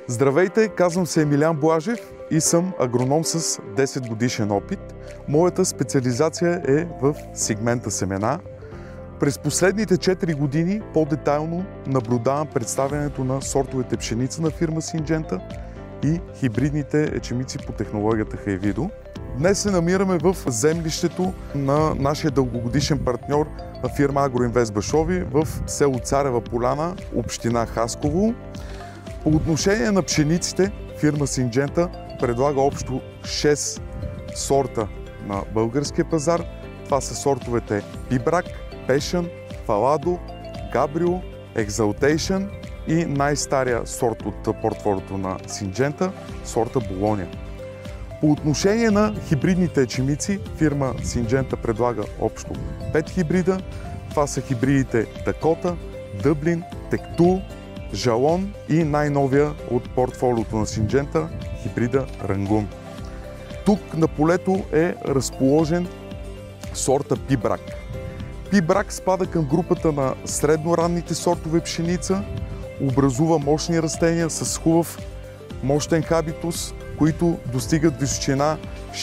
Здравейте, казвам се Емилян Блажев и съм агроном с 10 годишен опит. Моята специализация е в сегмента семена. През последните 4 години по-детайлно наблюдавам представянето на сортовете пшеница на фирма Синджента и хибридните ечемици по технологията Хайвидо. Днес се намираме в землището на нашия дългогодишен партньор фирма Агроинвест Башови в село Царева поляна, община Хасково. По отношение на пшениците, фирма Синджента предлага общо 6 сорта на българския пазар. Това са сортовете Пибрак, Пешън, Фаладо, Габрио, Екзалтейшън и най-стария сорт от портфолиото на Синджента, сорта Болония. По отношение на хибридните ечемици, фирма Синджента предлага общо 5 хибрида. Това са хибридите Дакота, Дъблин, Тектул, Жалон и най-новия от портфолиото на Синджента, хибрида Рангун. Тук на полето е разположен сорта Пибрак. Пибрак спада към групата на средноранните сортове пшеница, образува мощни растения с хубав мощен хабитус, които достигат височина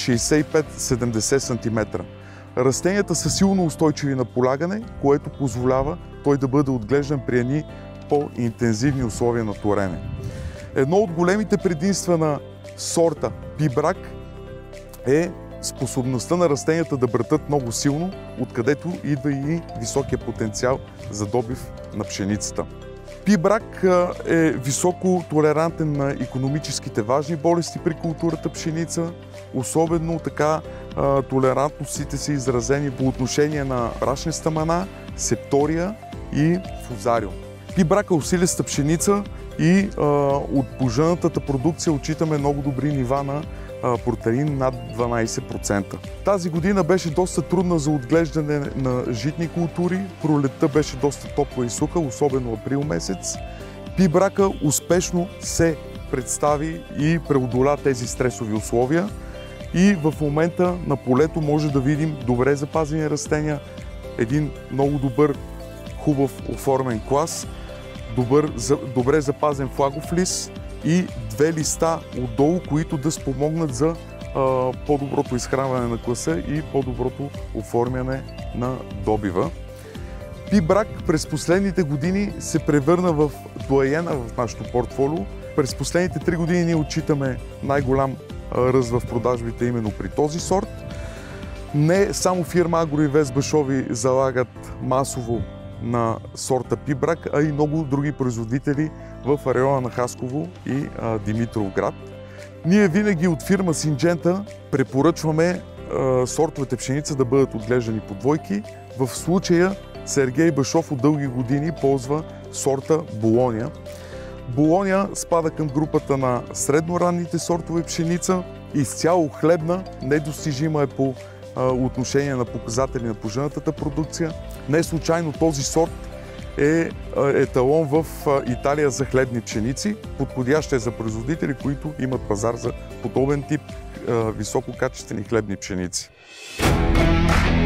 65-70 см. Растенията са силно устойчиви на полягане, което позволява той да бъде отглеждан при едни по-интензивни условия на торене. Едно от големите предимства на сорта Пибрак е способността на растенията да братат много силно, откъдето идва и високия потенциал за добив на пшеницата. Пибрак е високо толерантен на икономическите важни болести при културата пшеница. Особено така толерантностите са изразени по отношение на брашниста мана, септория и фузариум. Пибрак е усилиста пшеница и от пожънатата продукция отчитаме много добри нива на протеин над 12%. Тази година беше доста трудна за отглеждане на житни култури. Пролетта беше доста топла и суха, особено април месец. Пибрака успешно се представи и преодоля тези стресови условия. И в момента на полето може да видим добре запазени растения, един много добър, хубав оформен клас, добре запазен флагов лист и 2 листа отдолу, които да спомогнат за по-доброто изхранване на класа и по-доброто оформяне на добива. Пибрак през последните години се превърна в доайена в нашото портфолио. През последните 3 години ние отчитаме най-голям ръст в продажбите именно при този сорт. Не само фирма Агроинвест Башови залагат масово на сорта Пибрак, а и много други производители в района на Хасково и Димитровград. Ние винаги от фирма Синджента препоръчваме сортовете пшеница да бъдат отглеждани по двойки. В случая Сергей Башов от дълги години ползва сорта Болония. Болония спада към групата на средноранните сортове пшеница, изцяло хлебна, недостижима е по отношение на показатели на пожънатата продукция. Не случайно този сорт е еталон в Италия за хлебни пшеници. Подходящ е за производители, които имат пазар за подобен тип висококачествени хлебни пшеници.